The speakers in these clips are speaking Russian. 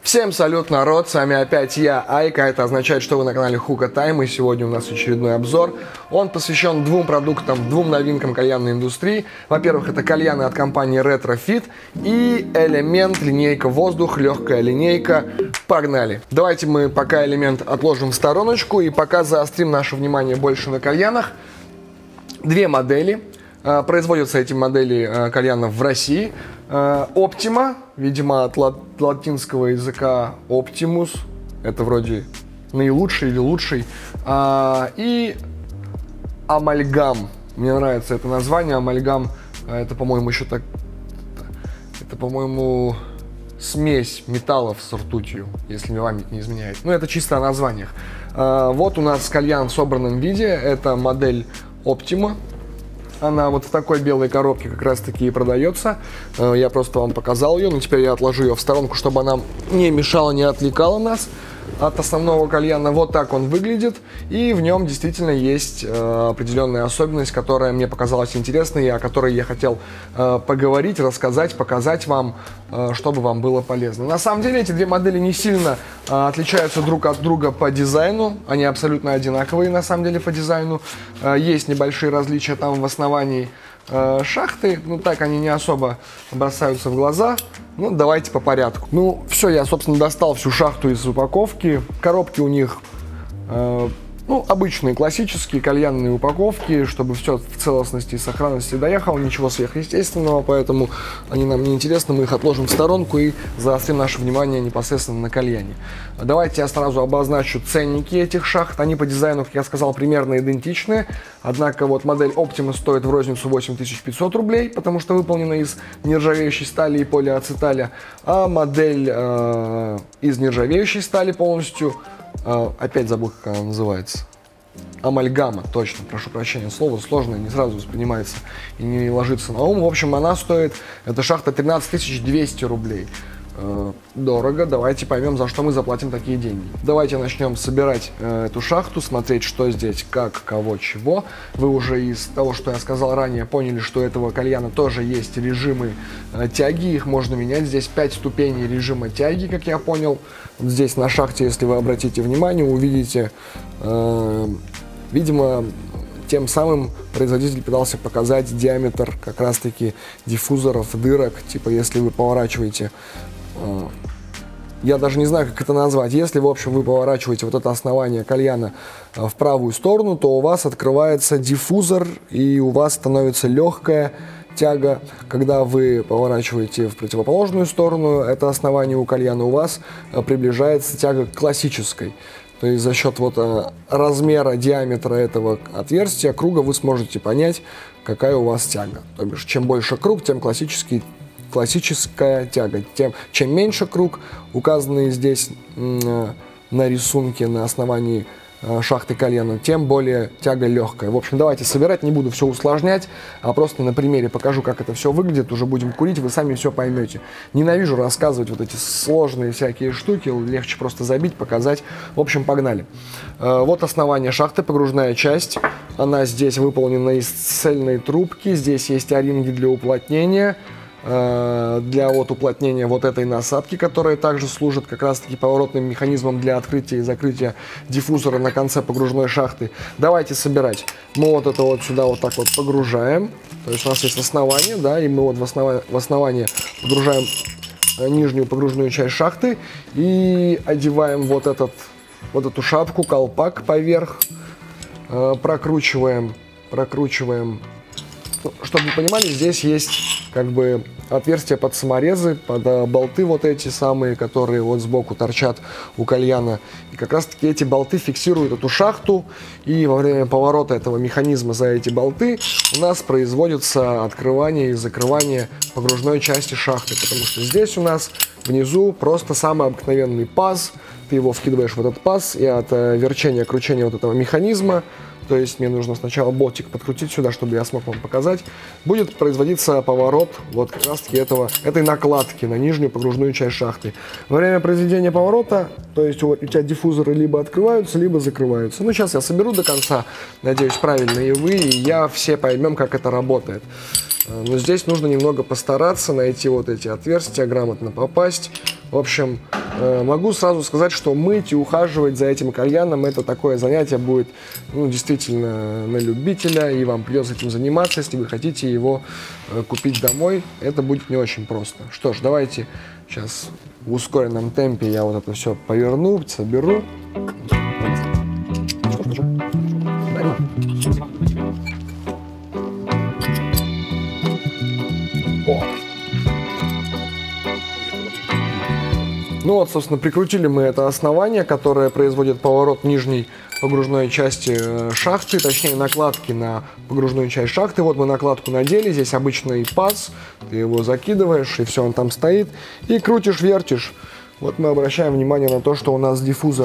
Всем салют, народ, с вами опять я, Айка, это означает, что вы на канале Hookah Time, и сегодня у нас очередной обзор. Он посвящен двум продуктам, двум новинкам кальянной индустрии. Во-первых, это кальяны от компании Retrofit и Элемент, линейка воздух, легкая линейка. Погнали! Давайте мы пока Элемент отложим в стороночку и пока заострим наше внимание больше на кальянах. Две модели. Производятся эти модели кальянов в России. Optima, видимо, от латинского языка Optimus, это вроде наилучший или лучший. И Amalgam, мне нравится это название, Amalgam, это, по-моему, еще так, это, по-моему, смесь металлов с ртутью, если мне память не изменяет. Ну, это чисто о названиях. Вот у нас кальян в собранном виде, это модель Optima. Она вот в такой белой коробке как раз таки и продается. Я просто вам показал ее, но теперь я отложу ее в сторонку, чтобы она не мешала, не отвлекала нас от основного кальяна. Вот так он выглядит. И в нем действительно есть определенная особенность, которая мне показалась интересной, и о которой я хотел поговорить, рассказать, показать вам, чтобы вам было полезно. На самом деле эти две модели не сильно отличаются друг от друга по дизайну. Они абсолютно одинаковые на самом деле по дизайну. Есть небольшие различия там в основании шахты, ну так они не особо бросаются в глаза. Ну давайте по порядку. Ну все, я собственно достал всю шахту из упаковки. Коробки у них ну, обычные классические кальянные упаковки, чтобы все в целостности и сохранности доехало, ничего сверхъестественного, поэтому они нам не интересны, мы их отложим в сторонку и заострим наше внимание непосредственно на кальяне. Давайте я сразу обозначу ценники этих шахт. Они по дизайну, как я сказал, примерно идентичны, однако вот модель Optima стоит в розницу 8500 рублей, потому что выполнена из нержавеющей стали и полиацеталя, а модель из нержавеющей стали полностью, опять забыл, как она называется. Амальгама, точно, прошу прощения, слово сложное, не сразу воспринимается и не ложится на ум. В общем, она стоит, эта шахта 13 200 рублей. Дорого, давайте поймем, за что мы заплатим такие деньги. Давайте начнем собирать эту шахту, смотреть, что здесь, как, кого, чего. Вы уже из того, что я сказал ранее, поняли, что у этого кальяна тоже есть режимы тяги, их можно менять. Здесь 5 ступеней режима тяги, как я понял. Вот здесь на шахте, если вы обратите внимание, увидите, видимо, тем самым производитель пытался показать диаметр как раз-таки диффузоров, дырок, типа если вы поворачиваете, я даже не знаю, как это назвать, если, в общем, вы поворачиваете вот это основание кальяна в правую сторону, то у вас открывается диффузор и у вас становится легкая тяга. Когда вы поворачиваете в противоположную сторону, это основание у кальяна, у вас приближается тяга к классической. То есть за счет вот размера, диаметра этого отверстия, круга, вы сможете понять, какая у вас тяга. То бишь, чем больше круг, тем классическая тяга. Чем меньше круг, указанный здесь на рисунке на основании шахты кальяна, тем более тяга легкая. В общем, давайте собирать, не буду все усложнять, а просто на примере покажу, как это все выглядит, уже будем курить, вы сами все поймете. Ненавижу рассказывать вот эти сложные всякие штуки, легче просто забить, показать. В общем, погнали. Вот основание шахты, погружная часть, она здесь выполнена из цельной трубки, здесь есть о-ринги для уплотнения, для вот уплотнения вот этой насадки, которая также служит как раз таки поворотным механизмом для открытия и закрытия диффузора на конце погружной шахты. Давайте собирать. Мы вот это вот сюда вот так вот погружаем, то есть у нас есть основание, да, и мы вот в основание погружаем нижнюю погружную часть шахты и одеваем вот эту шапку, колпак поверх, прокручиваем. Чтобы вы понимали, здесь есть как бы отверстия под саморезы, под болты вот эти самые, которые вот сбоку торчат у кальяна. И как раз таки эти болты фиксируют эту шахту, и во время поворота этого механизма за эти болты у нас производится открывание и закрывание погружной части шахты, потому что здесь у нас внизу просто самый обыкновенный паз, ты его вкидываешь в этот паз, и от верчения, кручения вот этого механизма, то есть мне нужно сначала болтик подкрутить сюда, чтобы я смог вам показать, будет производиться поворот вот как раз таки этой накладки на нижнюю погружную часть шахты. Во время произведения поворота, то есть у тебя диффузоры либо открываются, либо закрываются. Ну, сейчас я соберу до конца, надеюсь, правильно и вы, и я все поймем, как это работает. Но здесь нужно немного постараться, найти вот эти отверстия, грамотно попасть. В общем, могу сразу сказать, что мыть и ухаживать за этим кальяном, это такое занятие будет, ну, действительно на любителя, и вам придется этим заниматься, если вы хотите его купить домой. Это будет не очень просто. Что ж, давайте сейчас в ускоренном темпе я вот это все поверну, соберу. Ну вот, собственно, прикрутили мы это основание, которое производит поворот нижней погружной части шахты, точнее накладки на погружную часть шахты. Вот мы накладку надели, здесь обычный паз, ты его закидываешь, и все, он там стоит, и крутишь, вертишь. Вот мы обращаем внимание на то, что у нас диффузор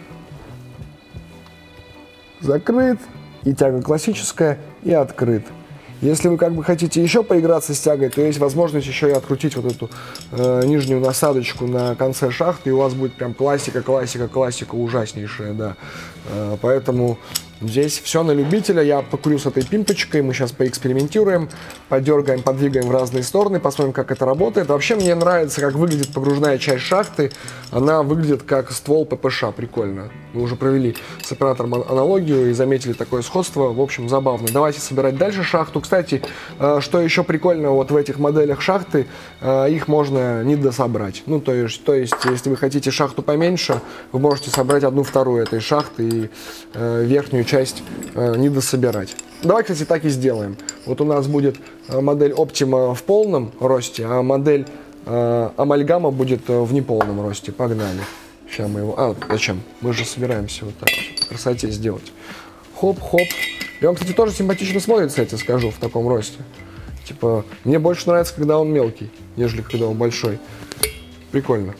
закрыт, и тяга классическая, и открыт. Если вы как бы хотите еще поиграться с тягой, то есть возможность еще и открутить вот эту нижнюю насадочку на конце шахты, и у вас будет прям классика ужаснейшая, да. Поэтому здесь все на любителя. Я покурю с этой пимпочкой, мы сейчас поэкспериментируем, подергаем, подвигаем в разные стороны, посмотрим, как это работает. Вообще мне нравится, как выглядит погружная часть шахты. Она выглядит как ствол ППШ, прикольно. Мы уже провели с оператором аналогию и заметили такое схожество, в общем, забавно. Давайте собирать дальше шахту. Кстати, что еще прикольно вот в этих моделях шахты, их можно не дособрать. Ну, то есть, если вы хотите шахту поменьше, вы можете собрать 1/2 этой шахты и верхнюю часть не дособирать. Давай, кстати, так и сделаем. Вот у нас будет модель Optima в полном росте, а модель Amalgama будет в неполном росте. Погнали. Сейчас мы его... зачем? Мы же собираемся вот так по красоте сделать. Хоп-хоп. И он, кстати, тоже симпатично смотрится, я тебе скажу, в таком росте. Типа, мне больше нравится, когда он мелкий, нежели когда он большой. Прикольно.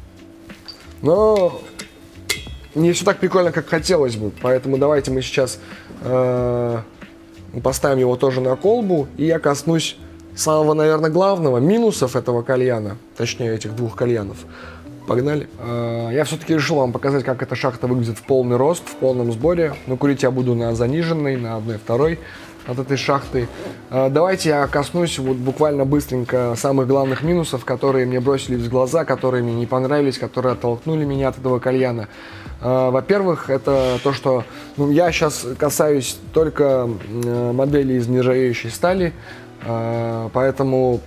Но не все так прикольно, как хотелось бы. Поэтому давайте мы сейчас поставим его тоже на колбу. И я коснусь самого, наверное, главного, минусов этого кальяна. Точнее, этих двух кальянов. Погнали. Я все-таки решил вам показать, как эта шахта выглядит в полный рост, в полном сборе. Но курить я буду на заниженной, на 1/2 от этой шахты. Давайте я коснусь вот буквально быстренько самых главных минусов, которые мне бросились в глаза, которые мне не понравились, которые оттолкнули меня от этого кальяна. Во-первых, это то, что я сейчас касаюсь только моделей из нержавеющей стали, поэтому...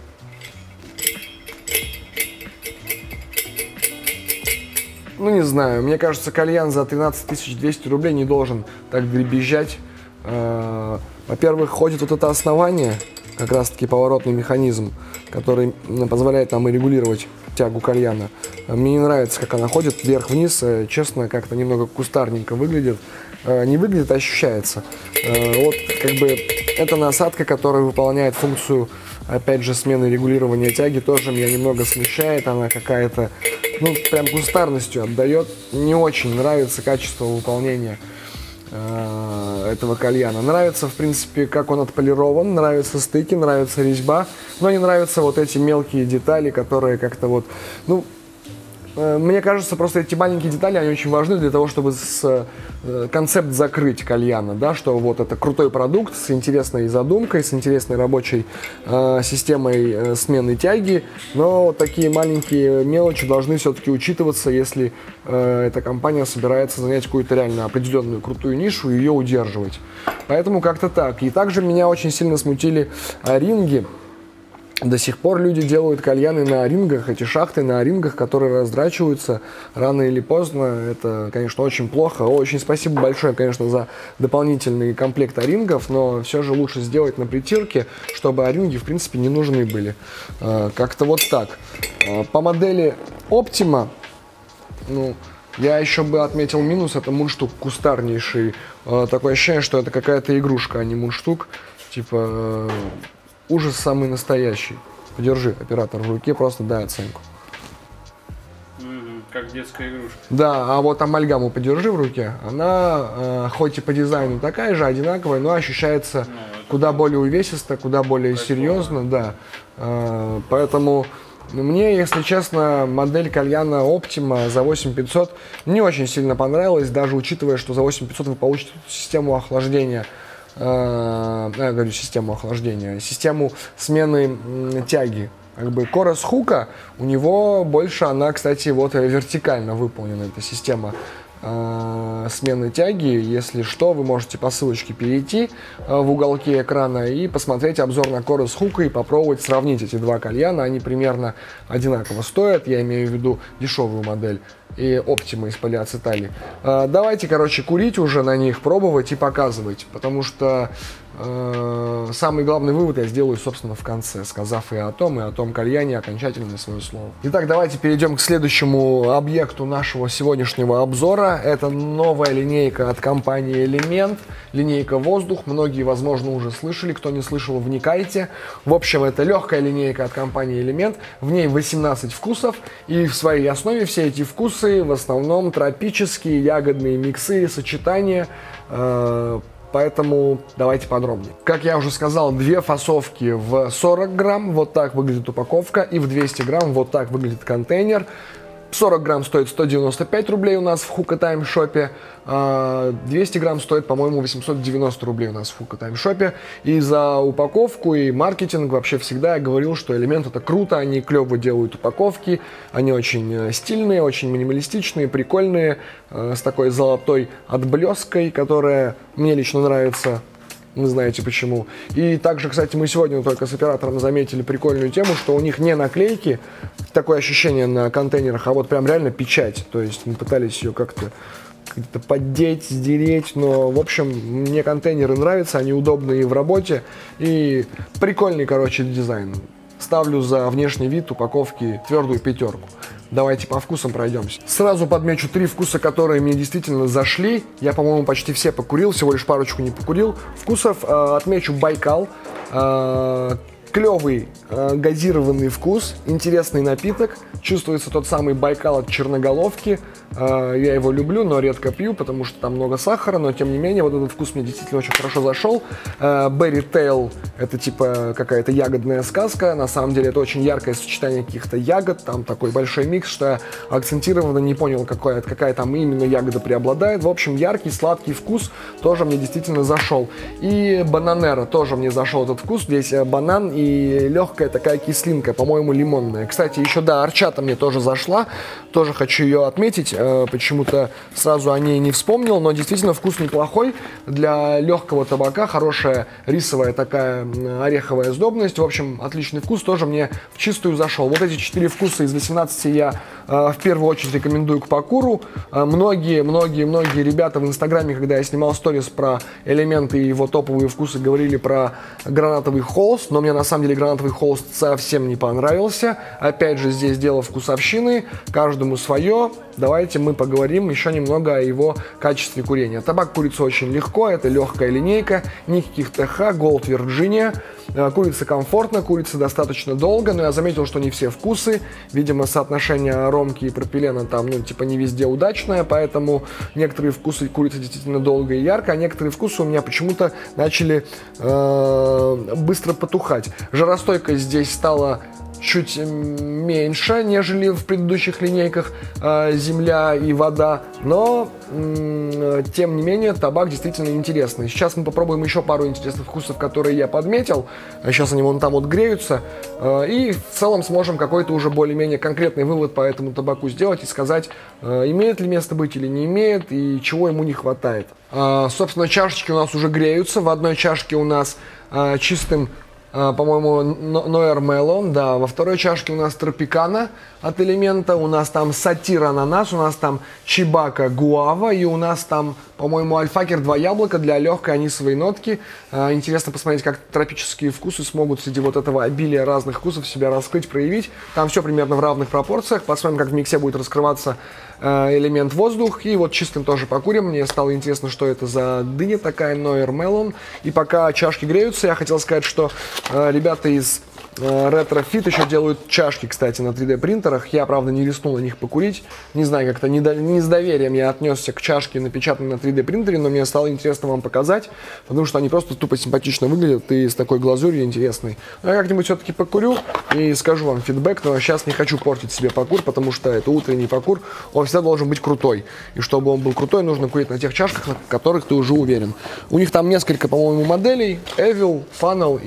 Ну, не знаю, мне кажется, кальян за 13 200 рублей не должен так дребезжать. Во-первых, ходит вот это основание, как раз-таки поворотный механизм, который позволяет нам и регулировать тягу кальяна. Мне не нравится, как она ходит вверх-вниз, честно, как-то немного кустарненько выглядит. Не выглядит, а ощущается. Вот, как бы, эта насадка, которая выполняет функцию, опять же, смены регулирования тяги, тоже меня немного смущает. Она какая-то, ну, прям кустарностью отдает. Не очень нравится качество выполнения этого кальяна. Нравится, в принципе, как он отполирован, нравятся стыки, нравится резьба, но не нравятся вот эти мелкие детали, которые как-то вот, ну, мне кажется, просто эти маленькие детали, они очень важны для того, чтобы концепт закрыть кальяна, да, что вот это крутой продукт с интересной задумкой, с интересной рабочей системой смены тяги, но вот такие маленькие мелочи должны все-таки учитываться, если эта компания собирается занять какую-то реально определенную крутую нишу и ее удерживать. Поэтому как-то так. И также меня очень сильно смутили ринги. До сих пор люди делают кальяны на рингах, эти шахты на рингах, которые раздрачиваются рано или поздно. Это, конечно, очень плохо. Очень спасибо большое, конечно, за дополнительный комплект орингов, но все же лучше сделать на притирке, чтобы оринги, в принципе, не нужны были. Как-то вот так. По модели Optima, ну, я еще бы отметил минус, это мундштук кустарнейший. Такое ощущение, что это какая-то игрушка, а не мундштук. Типа... Ужас самый настоящий. Подержи, оператор, в руке, просто дай оценку. Как детская игрушка. Да, а вот амальгаму подержи в руке. Она, хоть и по дизайну такая же, одинаковая, но ощущается куда более увесисто, куда более серьезно, да. Поэтому мне, если честно, модель кальяна Optima за 8500 не очень сильно понравилась, даже учитывая, что за 8500 вы получите систему охлаждения. Я говорю систему охлаждения, систему смены тяги. как бы Chorus Hookah, у него больше она, кстати, вот вертикально выполнена, эта система смены тяги. Если что, вы можете по ссылочке перейти в уголке экрана и посмотреть обзор на Chorus Hookah и попробовать сравнить эти два кальяна. Они примерно одинаково стоят, я имею в виду дешевую модель и Optima из полиацетали. Давайте, короче, курить уже на них, пробовать и показывать, потому что самый главный вывод я сделаю, собственно, в конце, сказав и о том кальяне окончательное свое слово. Итак, давайте перейдем к следующему объекту нашего сегодняшнего обзора. Это новая линейка от компании Element, линейка «Воздух». Многие, возможно, уже слышали, кто не слышал, вникайте. В общем, это легкая линейка от компании Element, в ней 18 вкусов, и в своей основе все эти вкусы в основном тропические, ягодные миксы, сочетания. Поэтому давайте подробнее. Как я уже сказал, две фасовки в 40 грамм, вот так выглядит упаковка, и в 200 грамм вот так выглядит контейнер. 40 грамм стоит 195 рублей у нас в Hookah Time шопе, 200 грамм стоит, по-моему, 890 рублей у нас в Hookah Time шопе. И за упаковку и маркетинг вообще всегда я говорил, что Element это круто, они клево делают упаковки, они очень стильные, очень минималистичные, прикольные, с такой золотой отблеской, которая мне лично нравится. Вы знаете почему. И также, кстати, мы сегодня только с оператором заметили прикольную тему, что у них не наклейки, такое ощущение на контейнерах, а вот прям реально печать. То есть мы пытались ее как-то поддеть, сдереть, но, в общем, мне контейнеры нравятся, они удобные в работе и прикольный, короче, дизайн. Ставлю за внешний вид упаковки твердую 5. Давайте по вкусам пройдемся. Сразу подмечу 3 вкуса, которые мне действительно зашли. Я, по-моему, почти все покурил, всего лишь парочку не покурил. Вкусов отмечу Байкал. Клевый газированный вкус, интересный напиток. Чувствуется тот самый Байкал от черноголовки. Я его люблю, но редко пью, потому что там много сахара, но тем не менее вот этот вкус мне действительно очень хорошо зашел. Berry Tail — это типа какая-то ягодная сказка. На самом деле это очень яркое сочетание каких-то ягод, там такой большой микс, что я акцентированно не понял, какая там именно ягода преобладает. В общем, яркий, сладкий вкус тоже мне действительно зашел. И Бананера тоже мне зашел этот вкус. Здесь банан и легкая такая кислинка, по-моему, лимонная. Кстати, еще, да, Орчата мне тоже зашла, тоже хочу ее отметить. Почему-то сразу о ней не вспомнил, но действительно вкус неплохой. Для легкого табака хорошая рисовая такая ореховая сдобность. В общем, отличный вкус, тоже мне в чистую зашел. Вот эти 4 вкуса из 18 я в первую очередь рекомендую к покуру. Многие ребята в Инстаграме, когда я снимал сторис про элементы и его топовые вкусы, говорили про гранатовый холст, но мне на самом деле гранатовый холст совсем не понравился. Опять же, здесь дело вкусовщины, каждому свое. Давайте мы поговорим еще немного о его качестве курения. Табак курится очень легко, это легкая линейка, никаких ТХ, Gold Virginia. Курится комфортно, курится достаточно долго, но я заметил, что не все вкусы. Видимо, соотношение ромки и пропилена там, ну, типа не везде удачное, поэтому некоторые вкусы курятся действительно долго и ярко, а некоторые вкусы у меня почему-то начали быстро потухать. Жаростойкость здесь стала чуть меньше, нежели в предыдущих линейках земля и вода, но тем не менее табак действительно интересный. Сейчас мы попробуем еще пару интересных вкусов, которые я подметил. Сейчас они вон там вот греются, и в целом сможем какой-то уже более-менее конкретный вывод по этому табаку сделать и сказать, имеет ли место быть или не имеет, и чего ему не хватает. Собственно, чашечки у нас уже греются. В одной чашке у нас чистым, по-моему, Noir Melon, да. Во второй чашке у нас Тропикана от Элемента, у нас там Сатир Ананас, у нас там Чибака Гуава, и у нас там, по-моему, Альфакер 2 яблока для легкой анисовой нотки. Интересно посмотреть, как тропические вкусы смогут среди вот этого обилия разных вкусов себя раскрыть, проявить. Там все примерно в равных пропорциях. Посмотрим, как в миксе будет раскрываться элемент воздух. И вот чистым тоже покурим. Мне стало интересно, что это за дыня такая, Noir Melon. И пока чашки греются, я хотел сказать, что ребята из Retrofit еще делают чашки, кстати, на 3D принтерах. Я, правда, не рискнул на них покурить. Не знаю, как-то не с доверием я отнесся к чашке, напечатанной на 3D принтере, но мне стало интересно вам показать, потому что они просто тупо симпатично выглядят и с такой глазурью интересной. Но я как-нибудь все-таки покурю и скажу вам фидбэк, но сейчас не хочу портить себе покур, потому что это утренний покур, он всегда должен быть крутой. И чтобы он был крутой, нужно курить на тех чашках, на которых ты уже уверен. У них там несколько, по-моему, моделей: Evil, Funnel и Color.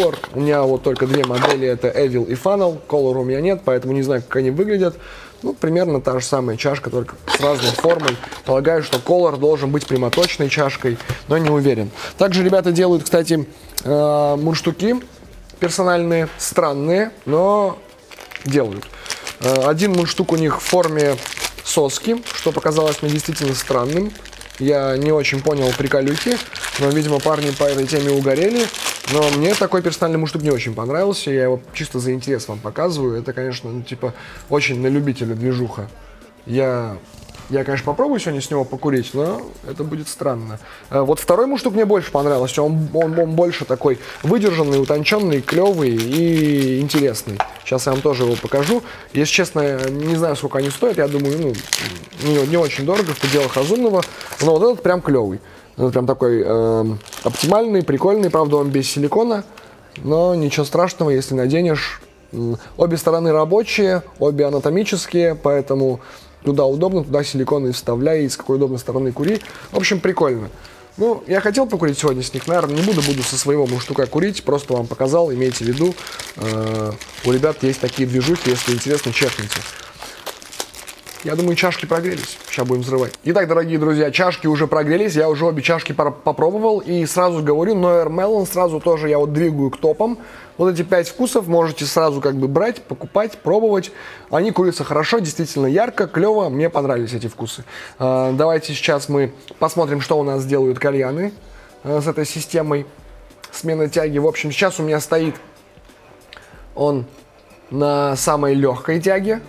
Color. У меня вот только две модели, это Evil и Funnel. Color у меня нет, поэтому не знаю, как они выглядят. Ну, примерно та же самая чашка, только с разной формой. Полагаю, что Color должен быть прямоточной чашкой, но не уверен. Также ребята делают, кстати, мундштуки персональные, странные, но делают. Один мундштук у них в форме соски, что показалось мне действительно странным. Я не очень понял приколюхи, но, видимо, парни по этой теме угорели. Но мне такой персональный мундштук не очень понравился. Я его чисто за интерес вам показываю. Это, конечно, ну, типа, очень на любителя движуха. Я, конечно, попробую сегодня с него покурить, но это будет странно. Вот второй мундштук мне больше понравился. Он больше такой выдержанный, утонченный, клевый и интересный. Сейчас я вам тоже его покажу. Если честно, не знаю, сколько они стоят. Я думаю, ну, не очень дорого, в пределах разумного. Но вот этот прям клевый. Это прям такой оптимальный, прикольный. Правда, он без силикона. Но ничего страшного, если наденешь. Обе стороны рабочие, обе анатомические, поэтому туда удобно, туда силикон и вставляй, и с какой удобной стороны кури. В общем, прикольно. Ну, я хотел покурить сегодня с них, наверное, не буду со своего мундштука курить, просто вам показал, имейте в виду. У ребят есть такие движухи, если интересно, чекните. Я думаю, чашки прогрелись. Сейчас будем взрывать. Итак, дорогие друзья, чашки уже прогрелись. Я уже обе чашки попробовал. И сразу говорю, Noir Melon сразу тоже я вот двигаю к топам. Вот эти 5 вкусов можете сразу как бы брать, покупать, пробовать. Они курятся хорошо, действительно ярко, клево. Мне понравились эти вкусы. Давайте сейчас мы посмотрим, что у нас делают кальяны с этой системой смены тяги. В общем, сейчас у меня стоит он на самой легкой тяге.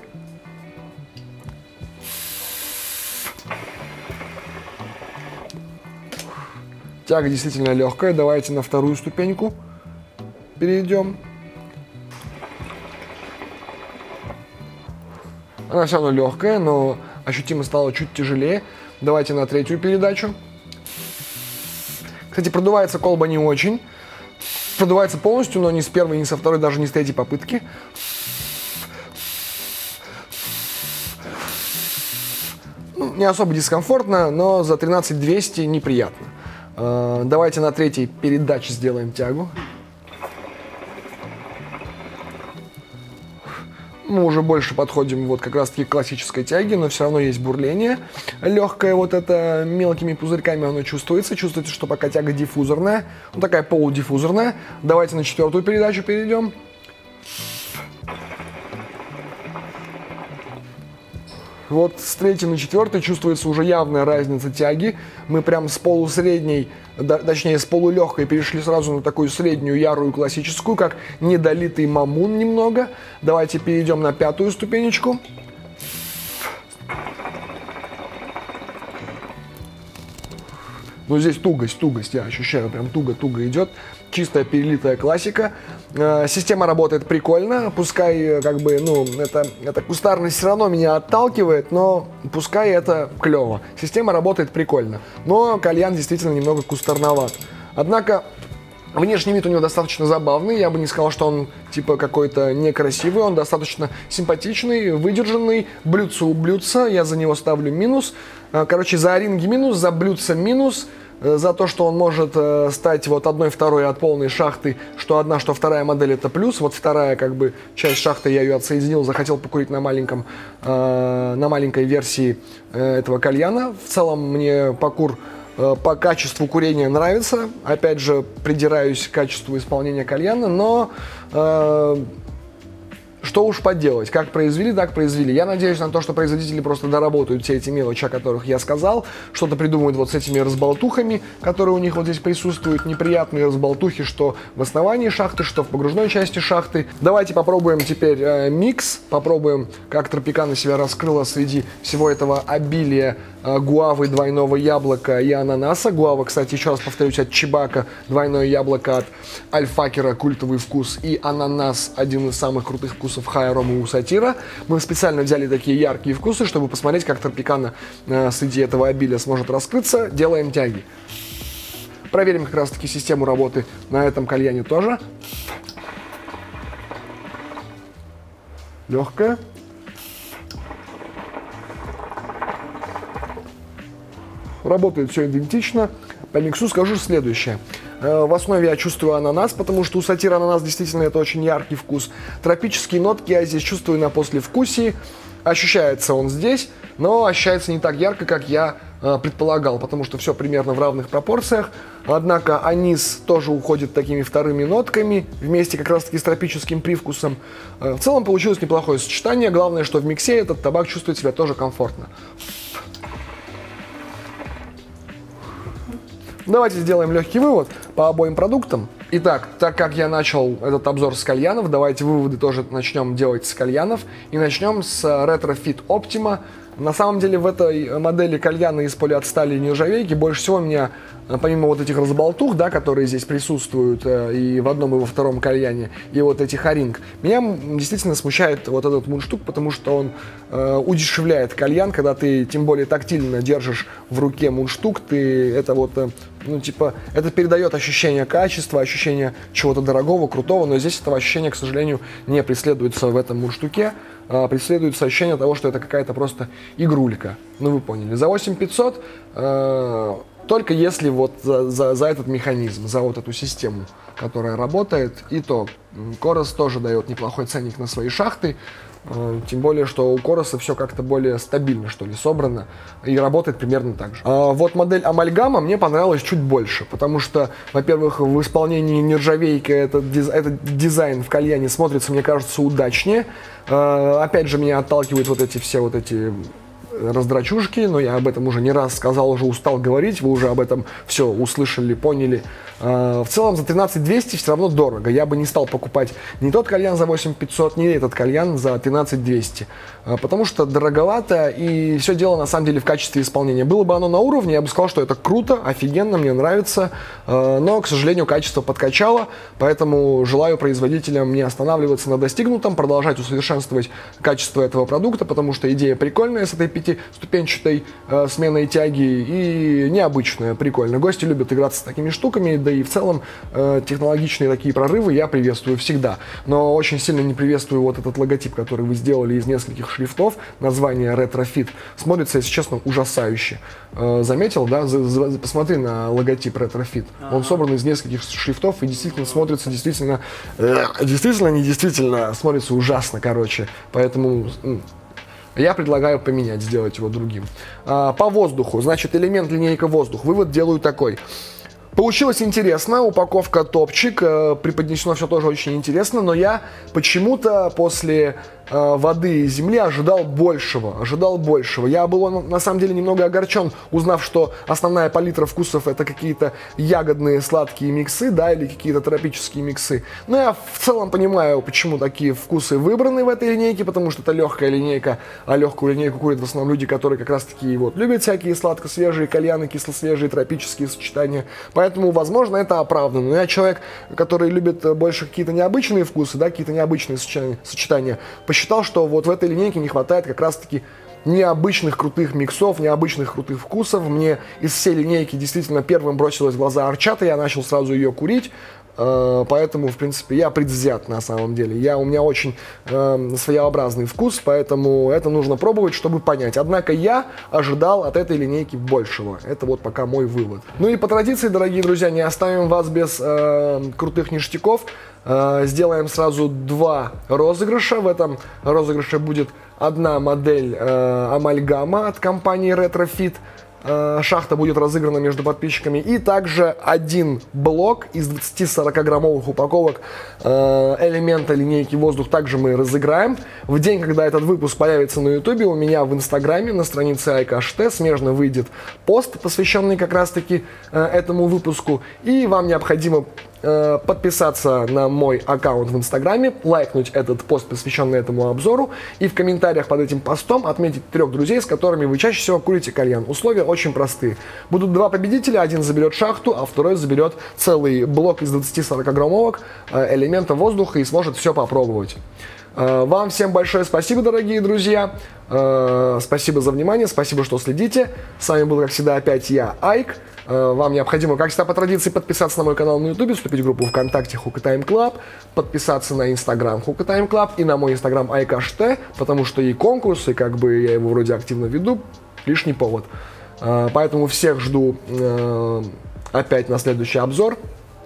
Тяга действительно легкая. Давайте на вторую ступеньку перейдем. Она все равно легкая, но ощутимо стала чуть тяжелее. Давайте на третью передачу. Кстати, продувается колба не очень. Продувается полностью, но ни с первой, ни со второй, даже не с третьей попытки. Ну, не особо дискомфортно, но за 13200 неприятно. Давайте на третьей передаче сделаем тягу. Мы уже больше подходим вот как раз-таки к классической тяге, но все равно есть бурление. Легкое вот это мелкими пузырьками оно чувствуется. Чувствуется, что пока тяга диффузорная, ну такая полудиффузорная. Давайте на четвертую передачу перейдем. Вот с третьей на четвертой чувствуется уже явная разница тяги. Мы прям с полусредней, точнее с полулегкой перешли сразу на такую среднюю, ярую, классическую, как недолитый мамун немного. Давайте перейдем на пятую ступенечку. Ну здесь тугость, я ощущаю, прям туго идет. Чистая перелитая классика. Система работает прикольно, пускай как бы, ну, эта кустарность все равно меня отталкивает, но пускай это клево. Система работает прикольно, но кальян действительно немного кустарноват. Однако внешний вид у него достаточно забавный, я бы не сказал, что он типа какой-то некрасивый, он достаточно симпатичный, выдержанный. Блюдце у блюдца, я за него ставлю минус. Короче, за оринги минус, за блюдце минус. За то, что он может стать вот одной второй от полной шахты, что одна, что вторая модель это плюс. Вот вторая как бы часть шахты я ее отсоединил, захотел покурить на маленькой версии этого кальяна. В целом мне покур по качеству курения нравится. Опять же, придираюсь к качеству исполнения кальяна, но что уж поделать, как произвели, так произвели. Я надеюсь на то, что производители просто доработают все эти мелочи, о которых я сказал, что-то придумают вот с этими разболтухами, которые у них вот здесь присутствуют, неприятные разболтухи, что в основании шахты, что в погружной части шахты. Давайте попробуем теперь микс, попробуем, как Тропикана себя раскрыла среди всего этого обилия гуавы, двойного яблока и ананаса. Гуава, кстати, еще раз повторюсь, от Чибака, двойное яблоко от Альфакера, культовый вкус, и ананас, один из самых крутых вкусов High Aroma у Сатира. Мы специально взяли такие яркие вкусы, чтобы посмотреть, как Тропикана среди этого обилия сможет раскрыться. Делаем тяги. Проверим как раз-таки систему работы на этом кальяне тоже. Легкая. Работает все идентично. По миксу скажу следующее. В основе я чувствую ананас, потому что у сатира ананас действительно это очень яркий вкус. Тропические нотки я здесь чувствую на послевкусии. Ощущается он здесь, но ощущается не так ярко, как я предполагал, потому что все примерно в равных пропорциях. Однако анис тоже уходит такими вторыми нотками, вместе как раз таки с тропическим привкусом. В целом получилось неплохое сочетание. Главное, что в миксе этот табак чувствует себя тоже комфортно. Давайте сделаем легкий вывод по обоим продуктам. Итак, так как я начал этот обзор с кальянов, давайте выводы тоже начнем делать с кальянов. И начнем с Retrofit Optima. На самом деле в этой модели кальяны из полиотстали и нержавейки больше всего меня, помимо вот этих разболтух, да, которые здесь присутствуют и в одном, и во втором кальяне, и вот этих о-ринг, меня действительно смущает вот этот мундштук, потому что он удешевляет кальян, когда ты тем более тактильно держишь в руке мундштук, ты это вот, ну типа, это передает ощущение качества, ощущение чего-то дорогого, крутого, но здесь этого ощущения, к сожалению, не преследуется в этом мундштуке. Преследуется ощущение того, что это какая-то просто игрулька. Ну, вы поняли. За 8500 только если вот за этот механизм, за вот эту систему, которая работает. И то, Корос тоже дает неплохой ценник на свои шахты. Тем более, что у Короса все как-то более стабильно, что ли, собрано и работает примерно так же. Вот модель Амальгама мне понравилась чуть больше, потому что, во-первых, в исполнении нержавейки этот дизайн в кальяне смотрится, мне кажется, удачнее. Опять же, меня отталкивают вот эти все вот эти раздрачушки, но я об этом уже не раз сказал, уже устал говорить, вы уже об этом все услышали, поняли. В целом за 13200 все равно дорого. Я бы не стал покупать ни тот кальян за 8500, ни этот кальян за 13200, потому что дороговато, и все дело на самом деле в качестве исполнения. Было бы оно на уровне, я бы сказал, что это круто, офигенно, мне нравится, но, к сожалению, качество подкачало, поэтому желаю производителям не останавливаться на достигнутом, продолжать усовершенствовать качество этого продукта, потому что идея прикольная с этой пятиступенчатой сменой тяги и необычная, прикольно. Гости любят играться с такими штуками, да и в целом технологичные такие прорывы я приветствую всегда. Но очень сильно не приветствую вот этот логотип, который вы сделали из нескольких шрифтов, название Retrofit. Смотрится, если честно, ужасающе. Заметил, да? Посмотри на логотип Retrofit. Он собран из нескольких шрифтов и действительно смотрится, действительно, смотрится ужасно, короче. Поэтому я предлагаю поменять, сделать его другим. По воздуху, значит, элемент линейка воздух. Вывод делаю такой. Получилось интересно, упаковка топчик, преподнесено все тоже очень интересно, но я почему-то после воды и земли ожидал большего. Я был на самом деле немного огорчен, узнав, что основная палитра вкусов это какие-то ягодные сладкие миксы, да, или какие-то тропические миксы. Но я в целом понимаю, почему такие вкусы выбраны в этой линейке, потому что это легкая линейка, а легкую линейку курят в основном люди, которые как раз таки вот любят всякие сладко-свежие кальяны, кисло-свежие, тропические сочетания. Поэтому, возможно, это оправдано. Но я человек, который любит больше какие-то необычные вкусы, да, какие-то необычные сочетания, посчитал, что вот в этой линейке не хватает как раз-таки необычных крутых миксов, необычных крутых вкусов. Мне из всей линейки действительно первым бросилась в глаза Орчата, я начал сразу ее курить. Поэтому, в принципе, я предвзят на самом деле. У меня очень своеобразный вкус, поэтому это нужно пробовать, чтобы понять. Однако я ожидал от этой линейки большего. Это вот пока мой вывод. Ну и по традиции, дорогие друзья, не оставим вас без крутых ништяков. Сделаем сразу два розыгрыша. В этом розыгрыше будет одна модель Амальгама от компании Retrofit. Шахта будет разыграна между подписчиками. И также один блок из 20-40 граммовых упаковок элемента линейки воздух также мы разыграем. В день, когда этот выпуск появится на ютубе, у меня в инстаграме на странице iCashT смежно выйдет пост, посвященный как раз таки этому выпуску. И вам необходимо подписаться на мой аккаунт в инстаграме, лайкнуть этот пост, посвященный этому обзору, и в комментариях под этим постом отметить 3 друзей, с которыми вы чаще всего курите кальян. Условия очень простые. Будут 2 победителя, один заберет шахту, а второй заберет целый блок из 20-40 граммовок элемента воздуха и сможет все попробовать. Вам всем большое спасибо, дорогие друзья. Спасибо за внимание, спасибо, что следите. С вами был, как всегда, опять я, Айк. Вам необходимо, как всегда, по традиции, подписаться на мой канал на ютубе, вступить в группу ВКонтакте Hookah Time Club, подписаться на инстаграм Hookah Time Club и на мой инстаграм iCashT, потому что и конкурс, и как бы я его вроде активно веду, лишний повод. Поэтому всех жду опять на следующий обзор.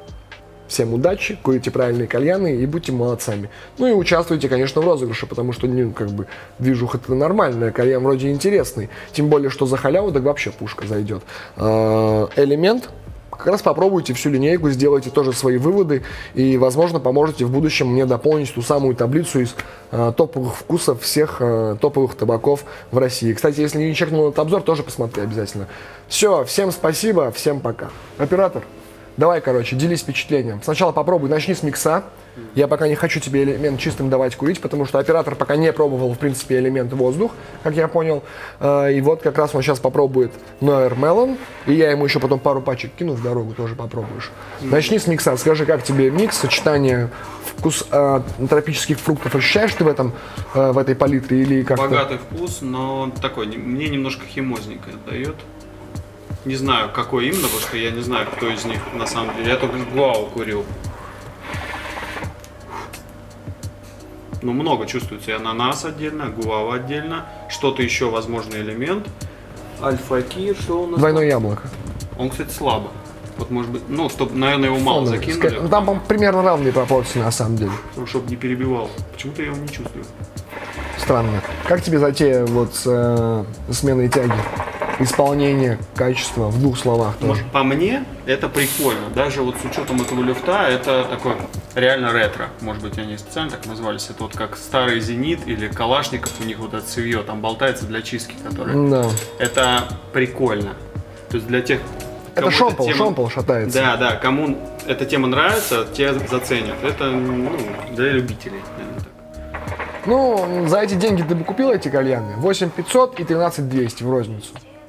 всем удачи, курите правильные кальяны и будьте молодцами. Ну и участвуйте, конечно, в розыгрыше, потому что, ну, как бы, движуха-то нормальная, кальян вроде интересный. Тем более, что за халяву так вообще пушка зайдет. Элемент. Как раз попробуйте всю линейку, сделайте тоже свои выводы и, возможно, поможете в будущем мне дополнить ту самую таблицу из топовых вкусов всех топовых табаков в России. Кстати, если не чекнул этот обзор, тоже посмотри обязательно. Все, всем спасибо, всем пока. Оператор, давай, короче, делись впечатлением. Сначала попробуй, начни с микса. Я пока не хочу тебе элемент чистым давать курить, потому что оператор пока не пробовал, в принципе, элемент воздух, как я понял. И вот как раз он сейчас попробует Noir Melon, и я ему еще потом пару пачек кину в дорогу, тоже попробуешь. Начни с микса, скажи, как тебе микс, сочетание вкус тропических фруктов, ощущаешь ты в этой палитре или как-то? Богатый вкус, но такой, мне немножко химозненько дает. Не знаю, какой именно, потому что я не знаю, кто из них на самом деле. Я только гуаву курил. Ну, много чувствуется. И ананас отдельно, гуава отдельно. Что-то еще, возможно, элемент. Альфакир, что у нас? Двойное яблоко. Он, кстати, слабо. Вот, может быть, ну, чтобы, наверное, его мало закинули. Ну, там примерно равные пропорции, на самом деле. Ну, чтобы не перебивал. Почему-то я его не чувствую. Странно. Как тебе затея вот с сменой тяги? Исполнение, качество, в двух словах тоже. По мне, это прикольно. Даже вот с учетом этого люфта, это такой реально ретро. Может быть, они специально так назвались. Это вот как старый Зенит или Калашников, у них вот это цевье там болтается для чистки, который. Да. Это прикольно. То есть для тех, это шомпол шатается. Да, да, кому эта тема нравится, те заценят. Это, ну, для любителей, наверное, так. Ну, за эти деньги ты бы купил эти кальяны? 8500 и 13200 в розницу.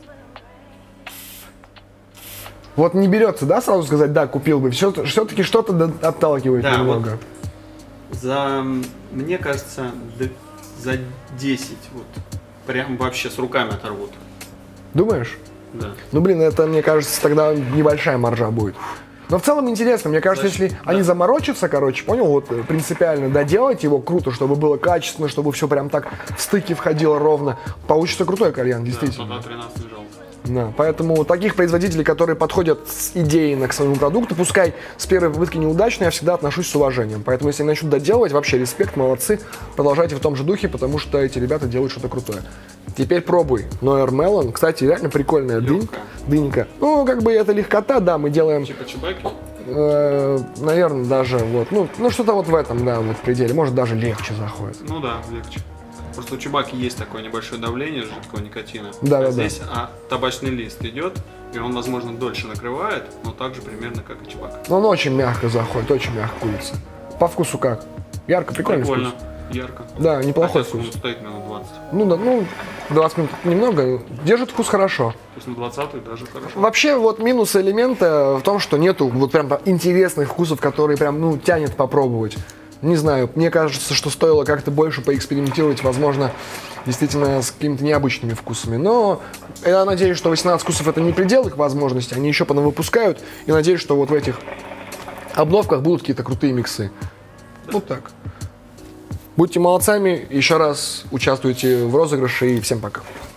Вот не берется, да, сразу сказать, да, купил бы. Все-таки что-то отталкивает да, немного. Вот мне кажется, за 10 вот прям вообще с руками оторвут. Думаешь? Да. Ну, блин, это, мне кажется, тогда небольшая маржа будет. Но в целом интересно, мне кажется, значит, если они заморочатся, короче, понял, вот принципиально доделать его круто, чтобы было качественно, чтобы все прям так в стыке входило ровно, получится крутой кальян, действительно. Да, 13 жалко. Да, поэтому таких производителей, которые подходят с идейно к своему продукту, пускай с первой попытки неудачно, я всегда отношусь с уважением. Поэтому если они начнут доделывать, вообще респект, молодцы, продолжайте в том же духе, потому что эти ребята делают что-то крутое. Теперь пробуй Noir Melon. Кстати, реально прикольная дынька. Ну, как бы это легкота, да, мы делаем... Типа чебаки? Наверное, даже вот, ну что-то вот в этом, да, вот в пределе. Может, даже легче заходит. Ну да, легче. Просто у чебаки есть такое небольшое давление жидкого никотина. Да, здесь табачный лист идет, и он, возможно, дольше накрывает, но также примерно как и чебак. Но он очень мягко заходит, очень мягко курится. По вкусу как? Ярко, прикольно. Прикольно, ярко. Да, неплохой вкус. вкус. Стоит минут 20. Ну да, 20 минут немного, держит вкус хорошо. То есть на 20-й даже хорошо. Вообще вот минус элемента в том, что нету вот прям интересных вкусов, которые прям, ну, тянет попробовать. Не знаю, мне кажется, что стоило как-то больше поэкспериментировать, возможно, действительно с какими-то необычными вкусами. Но я надеюсь, что 18 вкусов это не предел их возможностей, они еще выпускают. И надеюсь, что вот в этих обновках будут какие-то крутые миксы. Да. Вот так. Будьте молодцами, еще раз участвуйте в розыгрыше и всем пока.